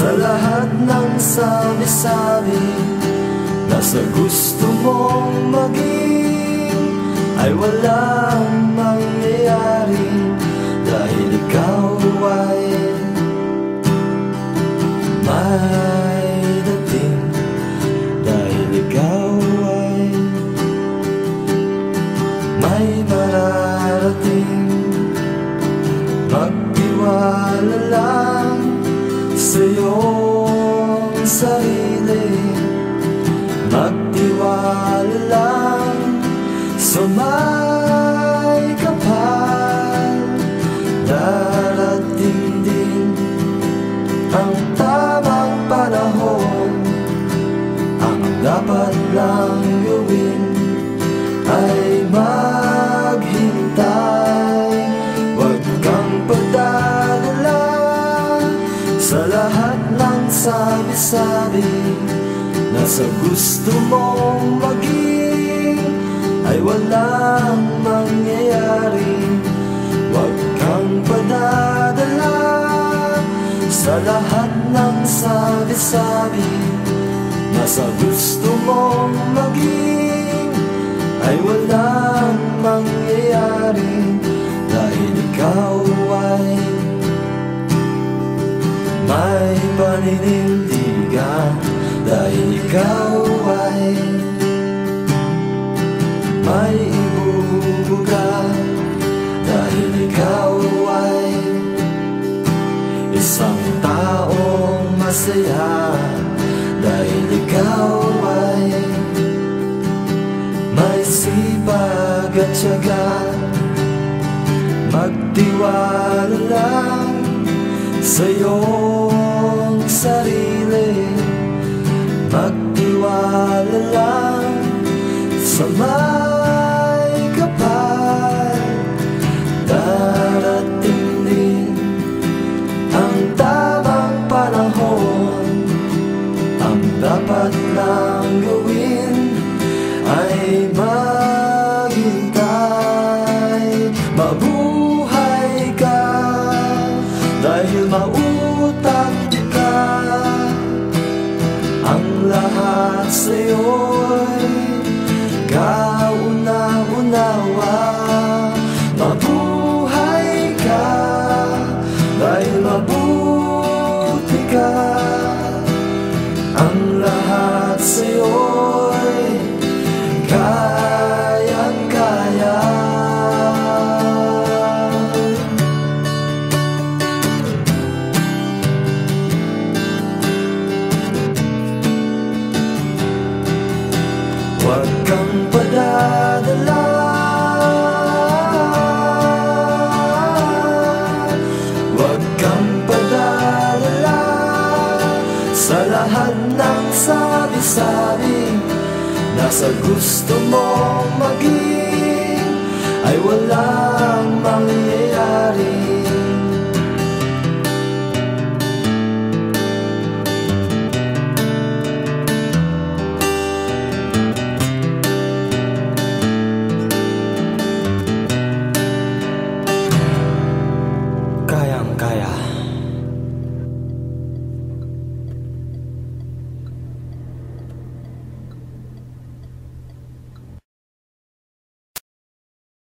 Sa lahat ng sabi-sabi na sa gusto mong maging ay walang mangyayari, dahil ikaw ay may dating, dahil ikaw ay may mararating. Magtiwala lang sa iyong sarili, magtiwala lang sa may kapal. Darating din ang tamang panahon, ang dapat lang gawin ay maghintay. Huwag kang pagdadala sa lahat ng sabi-sabi na sa gusto mong maging ay walang mangyayari. Huwag kang padadala sa lahat ng sabi-sabi na sa gusto mong maging ay walang mangyayari, dahil ikaw ay may paninindigan, dahil ikaw ay may ibubuga, dahil ikaw ay isang taong masaya, dahil ikaw ay may sipag at tiyaga. Magtiwala lang sa iyong sarili, magtiwala lang sa may kapal. Darating din ang tamang panahon, ang dapat lang gawin ay maghintay. Mabuhay ka dahil mautang ka, ang lahat sa'yo'y kauna-unawa. Mabuhay ka dahil mabuti ka, ang lahat sa'yo'y kayang-kaya. Huwag kang padadala, huwag kang padadala sa lahat ng sabi-sabi na sa gusto mong maging ay walang mangyayari. Kayang-kaya.